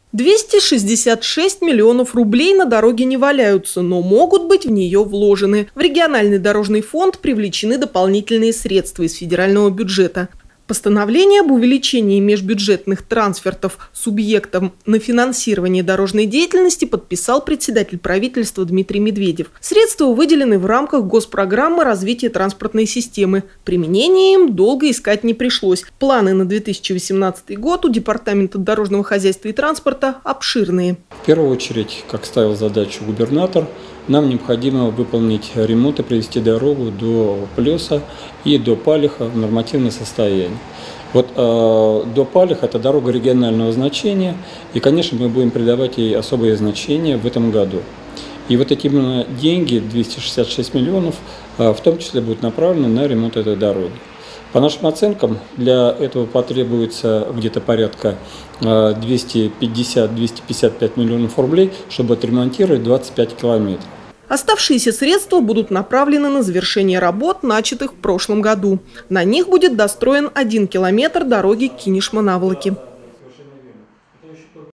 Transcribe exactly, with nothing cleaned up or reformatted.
двести шестьдесят шесть миллионов рублей на дороге не валяются, но могут быть в нее вложены. В региональный дорожный фонд привлечены дополнительные средства из федерального бюджета. Постановление об увеличении межбюджетных трансфертов субъектам на финансирование дорожной деятельности подписал председатель правительства Дмитрий Медведев. Средства выделены в рамках госпрограммы развития транспортной системы. Применение им долго искать не пришлось. Планы на две тысячи восемнадцатый год у Департамента дорожного хозяйства и транспорта обширные. В первую очередь, как ставил задачу губернатор, нам необходимо выполнить ремонт и привести дорогу до Плеса и до Палиха в нормативное состояние. Вот э, до Палиха это дорога регионального значения, и, конечно, мы будем придавать ей особое значение в этом году. И вот эти именно деньги, двести шестьдесят шесть миллионов, э, в том числе будут направлены на ремонт этой дороги. По нашим оценкам, для этого потребуется где-то порядка двести пятьдесят — двести пятьдесят пять миллионов рублей, чтобы отремонтировать двадцать пять километров. Оставшиеся средства будут направлены на завершение работ, начатых в прошлом году. На них будет достроен один километр дороги Кинешма-Наволоки.